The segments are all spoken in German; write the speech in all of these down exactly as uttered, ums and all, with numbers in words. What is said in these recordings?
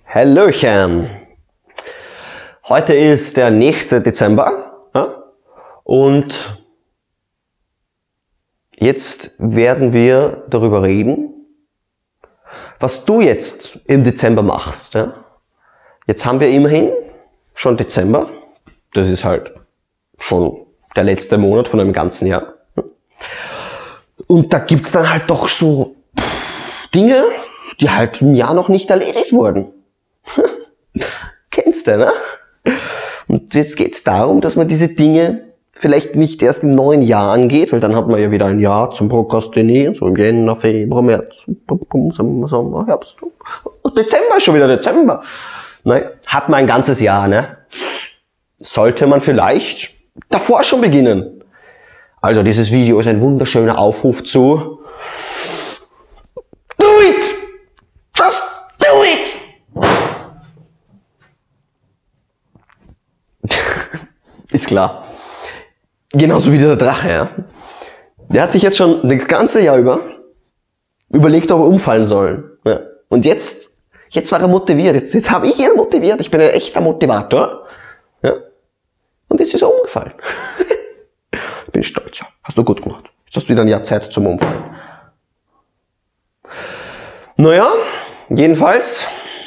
Hallöchen! Heute ist der nächste Dezember, ja? Und jetzt werden wir darüber reden, was du jetzt im Dezember machst. Ja? Jetzt haben wir immerhin schon Dezember, das ist halt schon der letzte Monat von einem ganzen Jahr. Und da gibt's dann halt doch so Dinge, die halt im Jahr noch nicht erledigt wurden. Kennst du, ne? Und jetzt geht's darum, dass man diese Dinge vielleicht nicht erst im neuen Jahr angeht, weil dann hat man ja wieder ein Jahr zum Prokrastinieren, so im Jänner, Februar, März, Sommer, Sommer, Herbst. Und Dezember ist schon wieder Dezember. Nein, hat man ein ganzes Jahr, ne? Sollte man vielleicht davor schon beginnen. Also dieses Video ist ein wunderschöner Aufruf zu Do it! Just do it! Ist klar. Genauso wie der Drache, ja. Der hat sich jetzt schon das ganze Jahr über überlegt, ob er umfallen soll. Ja. Und jetzt, jetzt war er motiviert. Jetzt, jetzt habe ich ihn motiviert. Ich bin ein echter Motivator. Ja. Und jetzt ist er umgefallen. Ich bin stolz. Ja. Hast du gut gemacht. Jetzt hast du wieder ein Jahr Zeit zum Umfallen. Naja, jedenfalls.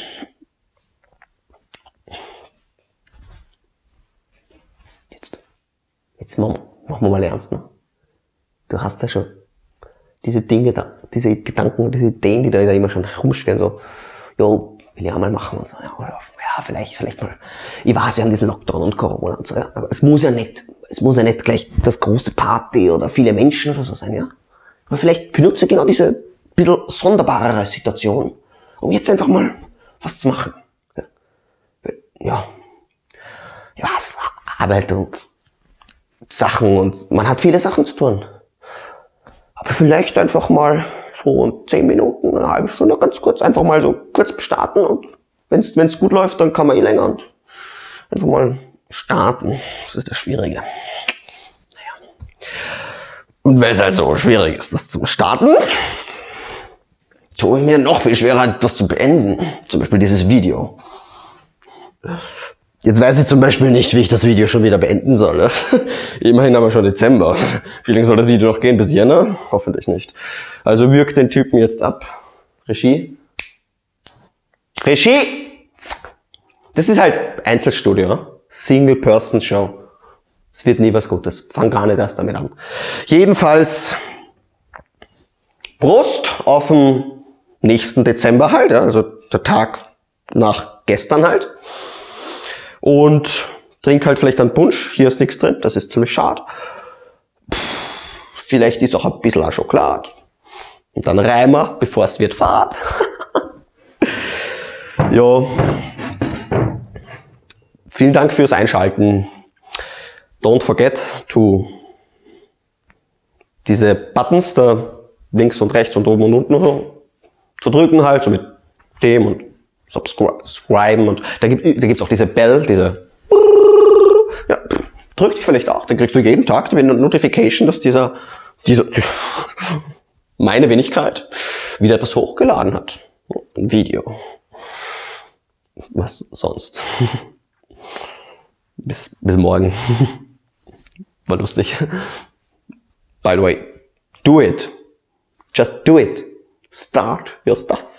Jetzt, jetzt machen wir mal ernst, ne? Du hast ja schon diese Dinge da, diese Gedanken, diese Ideen, die da immer schon herumstehen, so, jo, will ich auch mal machen und so, ja, oder, ja, vielleicht, vielleicht mal. Ich weiß, wir haben diesen Lockdown und Corona und so, ja, aber es muss ja nicht, es muss ja nicht gleich das große Party oder viele Menschen oder so sein, ja. Aber vielleicht benutze ich genau diese bisschen sonderbarere Situation, um jetzt einfach mal was zu machen. Ja, ja, Arbeit und Sachen und man hat viele Sachen zu tun. Aber vielleicht einfach mal so zehn Minuten, eine halbe Stunde, ganz kurz, einfach mal so kurz starten und wenn es gut läuft, dann kann man eh länger und einfach mal starten. Das ist das Schwierige. Naja. Und weil es halt so schwierig ist, das zu starten, tue ich mir noch viel schwerer, etwas zu beenden. Zum Beispiel dieses Video. Jetzt weiß ich zum Beispiel nicht, wie ich das Video schon wieder beenden soll. Immerhin haben wir schon Dezember. Wie lange soll das Video noch gehen? Bis Jänner? Hoffentlich nicht. Also wirkt den Typen jetzt ab. Regie. Regie! Das ist halt Einzelstudio. Single-Person-Show. Es wird nie was Gutes. Fang gar nicht erst damit an. Jedenfalls Prost auf den nächsten Dezember halt, ja, also der Tag nach gestern halt. Und trink halt vielleicht einen Punsch. Hier ist nichts drin, das ist ziemlich schade. Pff, vielleicht ist auch ein bisschen Schokolade. Und dann Reimer, bevor es wird Fahrt. Ja. Vielen Dank fürs Einschalten. Don't forget to diese Buttons da links und rechts und oben und unten so zu drücken halt, so mit dem und subscriben und da gibt da gibt's auch diese Bell, diese ja, drück dich vielleicht auch, dann kriegst du jeden Tag eine Notification, dass dieser dieser meine Wenigkeit wieder etwas hochgeladen hat, ein Video. Was sonst? bis bis morgen. War lustig. By the way, do it. Just do it. Start your stuff.